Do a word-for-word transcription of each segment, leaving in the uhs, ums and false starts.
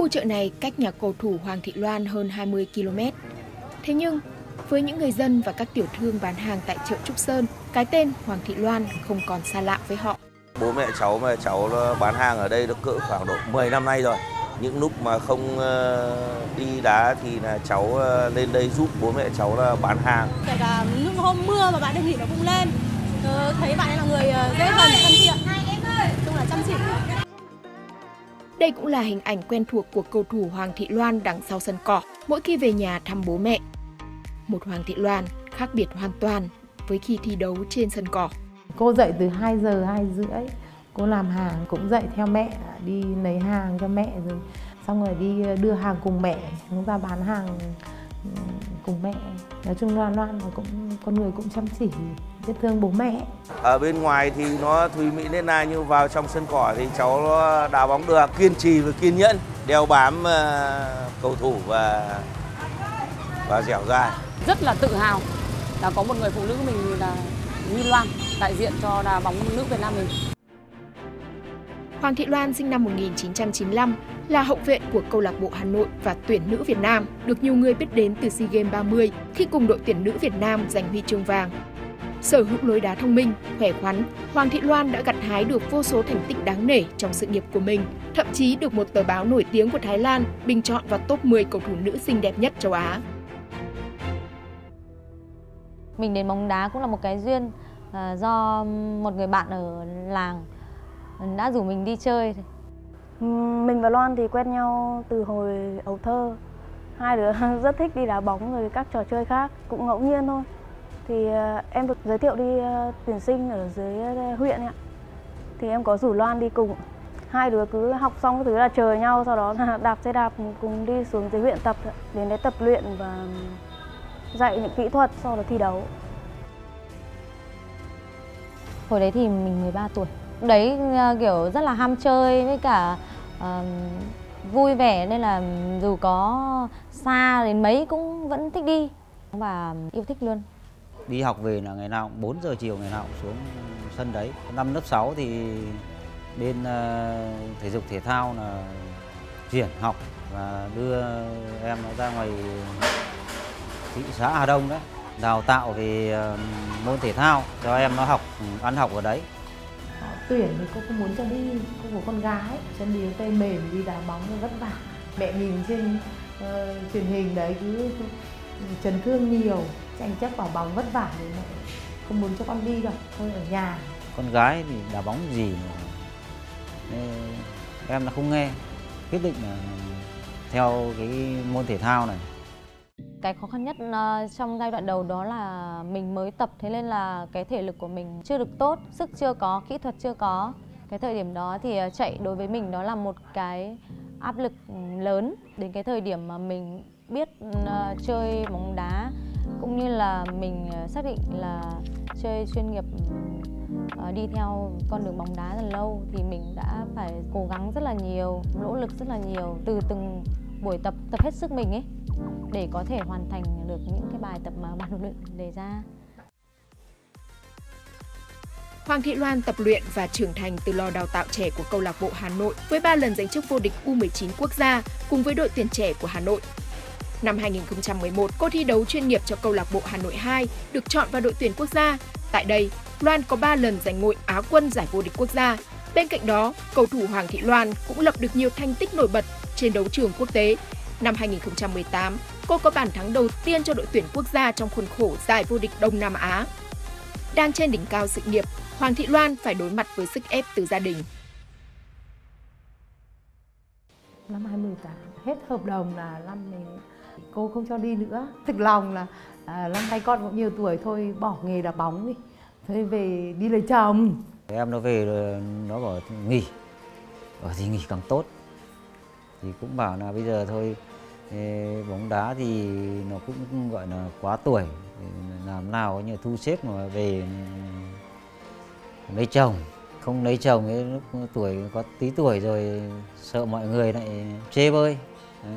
Khu chợ này cách nhà cầu thủ Hoàng Thị Loan hơn hai mươi ki lô mét. Thế nhưng, với những người dân và các tiểu thương bán hàng tại chợ Trúc Sơn, cái tên Hoàng Thị Loan không còn xa lạ với họ. Bố mẹ cháu mà cháu bán hàng ở đây được cỡ khoảng độ mười năm nay rồi. Những lúc mà không đi đá thì là cháu lên đây giúp bố mẹ cháu là bán hàng. Kể cả những hôm mưa mà bạn đừng nghỉ nó cũng lên. Thấy bạn ấy là người dễ gần, thân thiện, chung là chăm chỉ. Đây cũng là hình ảnh quen thuộc của cầu thủ Hoàng Thị Loan đằng sau sân cỏ mỗi khi về nhà thăm bố mẹ. Một Hoàng Thị Loan khác biệt hoàn toàn với khi thi đấu trên sân cỏ. Cô dậy từ hai giờ, hai rưỡi, cô làm hàng cũng dậy theo mẹ, đi lấy hàng cho mẹ rồi xong rồi đi đưa hàng cùng mẹ, chúng ta bán hàng cùng mẹ. Nói chung Loan Loan là cũng con người cũng chăm chỉ, biết thương bố mẹ. Ở bên ngoài thì nó thùy mị nên là, nhưng vào trong sân cỏ thì cháu nó đá bóng được, kiên trì và kiên nhẫn, đeo bám uh, cầu thủ và và dẻo dai. Rất là tự hào là có một người phụ nữ mình là như Loan đại diện cho đá bóng nữ Việt Nam mình. Hoàng Thị Loan sinh năm một nghìn chín trăm chín mươi lăm, là hậu vệ của câu lạc bộ Hà Nội và tuyển nữ Việt Nam, được nhiều người biết đến từ SEA Games ba mươi khi cùng đội tuyển nữ Việt Nam giành huy chương vàng. Sở hữu lối đá thông minh, khỏe khoắn, Hoàng Thị Loan đã gặt hái được vô số thành tích đáng nể trong sự nghiệp của mình, thậm chí được một tờ báo nổi tiếng của Thái Lan bình chọn vào top mười cầu thủ nữ xinh đẹp nhất châu Á. Mình đến bóng đá cũng là một cái duyên à, do một người bạn ở làng đã rủ mình đi chơi. Mình và Loan thì quen nhau từ hồi ấu thơ. Hai đứa rất thích đi đá bóng rồi các trò chơi khác, cũng ngẫu nhiên thôi. Thì em được giới thiệu đi tuyển sinh ở dưới huyện ạ. Thì em có rủ Loan đi cùng. Hai đứa cứ học xong cái thứ là chờ nhau, sau đó là đạp xe đạp cùng đi xuống dưới huyện tập, đến đấy tập luyện và dạy những kỹ thuật sau đó thi đấu. Hồi đấy thì mình mười ba tuổi. Đấy kiểu rất là ham chơi với cả uh, vui vẻ nên là dù có xa đến mấy cũng vẫn thích đi và yêu thích luôn. Đi học về là ngày nào cũng bốn giờ chiều, ngày nào cũng xuống sân đấy. Năm lớp sáu thì bên uh, thể dục thể thao là chuyển học và đưa em nó ra ngoài thị xã Hà Đông đấy, đào tạo về uh, môn thể thao cho em nó học, ăn học ở đấy. Tuyển thì cô không muốn cho đi, cô của con gái, chân đi tay mềm đi đá bóng vất vả. Mẹ nhìn trên uh, truyền hình đấy cứ chấn thương nhiều, tranh chấp vào bóng vất vả thì mẹ không muốn cho con đi đâu, thôi ở nhà. Con gái thì đá bóng gì mà em là không nghe, quyết định là theo cái môn thể thao này. Cái khó khăn nhất uh, trong giai đoạn đầu đó là mình mới tập, thế nên là cái thể lực của mình chưa được tốt, sức chưa có, kỹ thuật chưa có. Cái thời điểm đó thì chạy đối với mình đó là một cái áp lực lớn. Đến cái thời điểm mà mình biết uh, chơi bóng đá cũng như là mình xác định là chơi chuyên nghiệp, uh, đi theo con đường bóng đá rất lâu thì mình đã phải cố gắng rất là nhiều, nỗ lực rất là nhiều từ từng buổi tập, tập hết sức mình ấy để có thể hoàn thành được những cái bài tập mà ban huấn luyện đề ra. Hoàng Thị Loan tập luyện và trưởng thành từ lò đào tạo trẻ của câu lạc bộ Hà Nội với ba lần giành chức vô địch U mười chín quốc gia cùng với đội tuyển trẻ của Hà Nội. Năm hai nghìn không trăm mười một, cô thi đấu chuyên nghiệp cho câu lạc bộ Hà Nội hai, được chọn vào đội tuyển quốc gia. Tại đây, Loan có ba lần giành ngôi Á quân giải vô địch quốc gia. Bên cạnh đó, cầu thủ Hoàng Thị Loan cũng lập được nhiều thành tích nổi bật trên đấu trường quốc tế. Năm hai nghìn không trăm mười tám, cô có bàn thắng đầu tiên cho đội tuyển quốc gia trong khuôn khổ giải vô địch Đông Nam Á. Đang trên đỉnh cao sự nghiệp, Hoàng Thị Loan phải đối mặt với sức ép từ gia đình. Năm hai nghìn không trăm mười tám, hết hợp đồng là năm mình cô không cho đi nữa. Thực lòng là à, năm nay con cũng nhiều tuổi thôi, bỏ nghề đá bóng đi, thôi về đi lấy chồng. Em nó về rồi nó bảo nghỉ, ở thì nghỉ càng tốt. Thì cũng bảo là bây giờ thôi, bóng đá thì nó cũng gọi là quá tuổi, làm nào như thu xếp mà về lấy chồng. Không lấy chồng ấy, lúc tuổi có tí tuổi rồi sợ mọi người lại chê bơi. Đấy.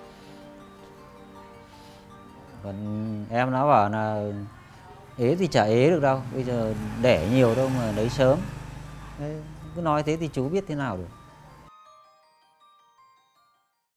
Còn em nó bảo là ế thì chả ế được đâu, bây giờ đẻ nhiều đâu mà lấy sớm. Đấy, cứ nói thế thì chú biết thế nào được.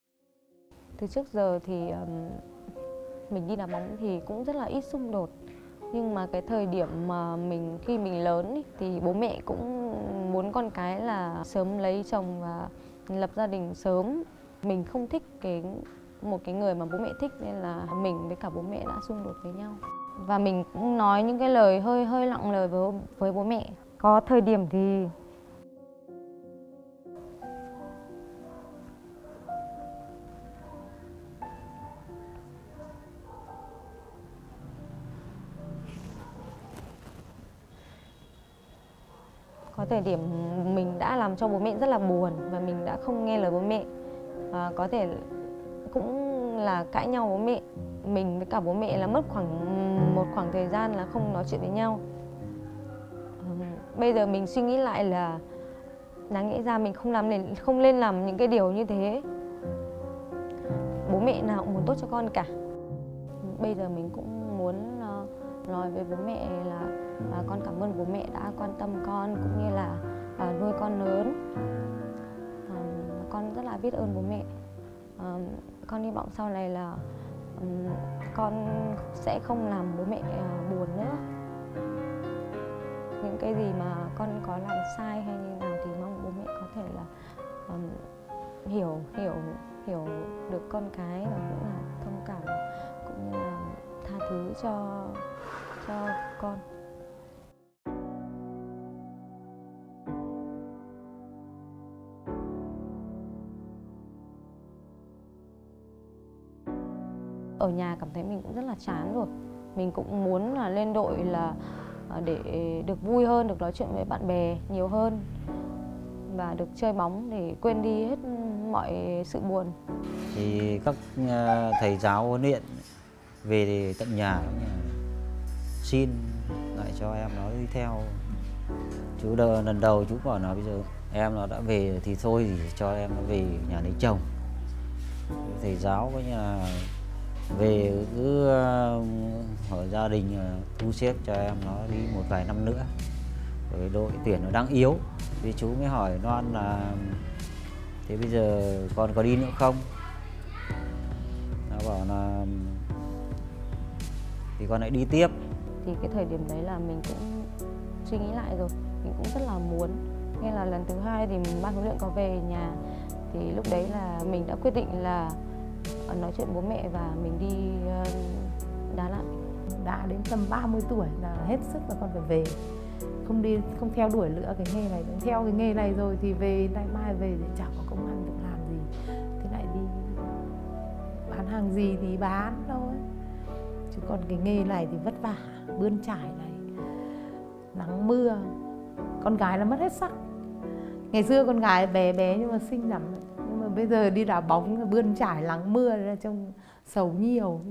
Từ trước giờ thì um, mình đi đá bóng thì cũng rất là ít xung đột. Nhưng mà cái thời điểm mà mình khi mình lớn ý, thì bố mẹ cũng muốn con cái là sớm lấy chồng và lập gia đình sớm. Mình không thích cái một cái người mà bố mẹ thích nên là mình với cả bố mẹ đã xung đột với nhau. Và mình cũng nói những cái lời hơi hơi nặng lời với với bố mẹ. Có thời điểm thì Có thời điểm mình đã làm cho bố mẹ rất là buồn và mình đã không nghe lời bố mẹ. À, có thể cũng là cãi nhau bố mẹ. Mình với cả bố mẹ là mất khoảng một khoảng thời gian là không nói chuyện với nhau. À, bây giờ mình suy nghĩ lại là đáng nghĩ ra mình không làm nên không nên làm những cái điều như thế. Bố mẹ nào cũng muốn tốt cho con cả. Bây giờ mình cũng muốn uh, nói với bố mẹ là uh, con cảm ơn bố mẹ đã quan tâm con cũng như là uh, nuôi con lớn. Uh, con rất là biết ơn bố mẹ. Uh, con hy vọng sau này là um, con sẽ không làm bố mẹ uh, buồn nữa. Những cái gì mà con có làm sai hay như nào thì mong bố mẹ có thể là um, hiểu hiểu hiểu được con cái và cũng là thông cảm cũng như là tha thứ cho cho con. Ở nhà cảm thấy mình cũng rất là chán rồi. Mình cũng muốn là lên đội là để được vui hơn, được nói chuyện với bạn bè nhiều hơn và được chơi bóng để quên đi hết mọi sự buồn. Thì các thầy giáo huấn luyện về tận nhà xin lại cho em nó đi theo. Chú đờ, lần đầu chú bảo là bây giờ em nó đã về thì thôi thì cho em nó về nhà lấy chồng. Thầy giáo có như là về cứ ở gia đình thu xếp cho em nó đi một vài năm nữa. Rồi đội tuyển nó đang yếu thì chú mới hỏi Loan là thế bây giờ con có đi nữa không? Nó bảo là thì con lại đi tiếp. Thì cái thời điểm đấy là mình cũng suy nghĩ lại rồi, mình cũng rất là muốn. Nên là lần thứ hai thì ban huấn luyện có về nhà thì lúc đấy là mình đã quyết định là nói chuyện bố mẹ và mình đi đá lại. Đã đến tầm ba mươi tuổi là hết sức là con phải về. Không đi, không theo đuổi nữa cái nghề này. Theo cái nghề này rồi thì về nay mai về thì chẳng có công ăn được làm gì. Thế lại đi bán hàng gì thì bán thôi. Chứ còn cái nghề này thì vất vả, bươn trải này, nắng mưa. Con gái là mất hết sắc. Ngày xưa con gái bé bé nhưng mà xinh lắm. Nhưng mà bây giờ đi đá bóng bươn trải nắng mưa ra trông xấu nhiều.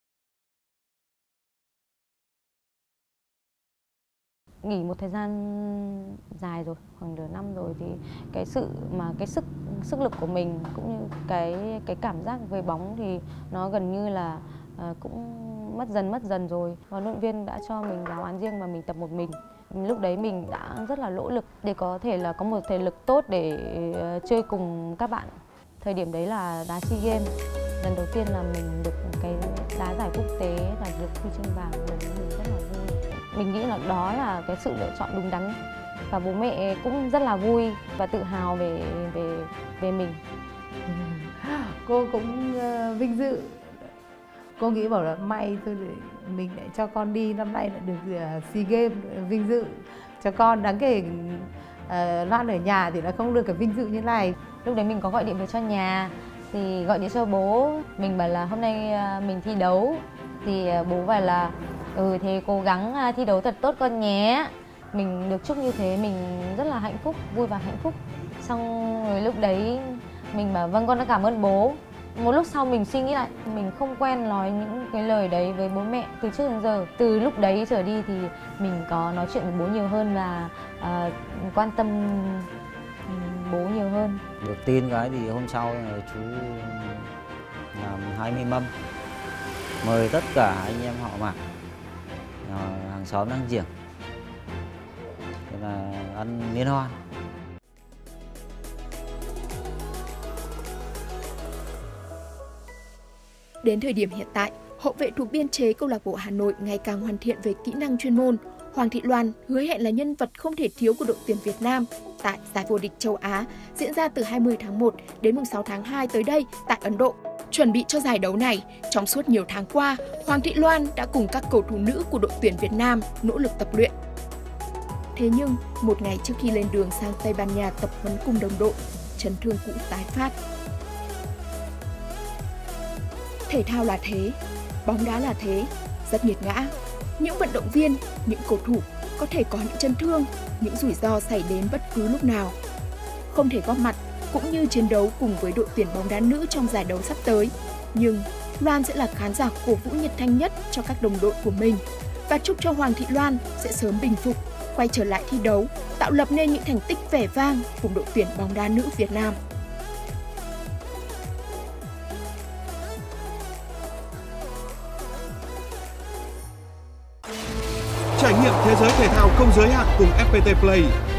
Nghỉ một thời gian dài rồi, khoảng nửa năm rồi thì cái sự mà cái sức sức lực của mình cũng như cái cái cảm giác về bóng thì nó gần như là uh, cũng mất dần mất dần rồi. Và huấn luyện viên đã cho mình giáo án riêng và mình tập một mình. Lúc đấy mình đã rất là nỗ lực để có thể là có một thể lực tốt để uh, chơi cùng các bạn. Thời điểm đấy là đá SEA Games. Lần đầu tiên là mình được cái đá giải quốc tế và được huy chương vàng, lần đấy mình rất là vui. Mình nghĩ là đó là cái sự lựa chọn đúng đắn và bố mẹ cũng rất là vui và tự hào về về về mình. Cô cũng uh, vinh dự. Cô nghĩ bảo là may thôi để mình lại cho con đi, năm nay lại được uh, SEA Games, vinh dự cho con. Đáng kể uh, Loan ở nhà thì nó không được cái vinh dự như này. Lúc đấy mình có gọi điện về cho nhà thì gọi điện cho bố, mình bảo là hôm nay uh, mình thi đấu thì uh, bố bảo là ừ thế cố gắng thi đấu thật tốt con nhé. Mình được chúc như thế mình rất là hạnh phúc, vui và hạnh phúc. Xong rồi lúc đấy mình bảo vâng con đã cảm ơn bố. Một lúc sau mình suy nghĩ lại, mình không quen nói những cái lời đấy với bố mẹ từ trước đến giờ. Từ lúc đấy trở đi thì mình có nói chuyện với bố nhiều hơn và uh, quan tâm bố nhiều hơn. Được tin cái thì hôm sau chú làm hai mươi mâm, mời tất cả anh em họ Mạc, hàng xóm láng giềng, thế là ăn liên hoan. Đến thời điểm hiện tại, hậu vệ thuộc biên chế câu lạc bộ Hà Nội ngày càng hoàn thiện về kỹ năng chuyên môn. Hoàng Thị Loan hứa hẹn là nhân vật không thể thiếu của đội tuyển Việt Nam tại giải vô địch châu Á diễn ra từ hai mươi tháng một đến sáu tháng hai tới đây tại Ấn Độ. Chuẩn bị cho giải đấu này, trong suốt nhiều tháng qua, Hoàng Thị Loan đã cùng các cầu thủ nữ của đội tuyển Việt Nam nỗ lực tập luyện. Thế nhưng, một ngày trước khi lên đường sang Tây Ban Nha tập huấn cùng đồng đội, chấn thương cũ tái phát. Thể thao là thế, bóng đá là thế, rất nghiệt ngã. Những vận động viên, những cầu thủ có thể có những chấn thương, những rủi ro xảy đến bất cứ lúc nào. Không thể góp mặt cũng như chiến đấu cùng với đội tuyển bóng đá nữ trong giải đấu sắp tới. Nhưng Loan sẽ là khán giả cổ vũ nhiệt thành nhất cho các đồng đội của mình và chúc cho Hoàng Thị Loan sẽ sớm bình phục, quay trở lại thi đấu, tạo lập nên những thành tích vẻ vang cùng đội tuyển bóng đá nữ Việt Nam. Trải nghiệm thế giới thể thao không giới hạn cùng ép pê tê Play.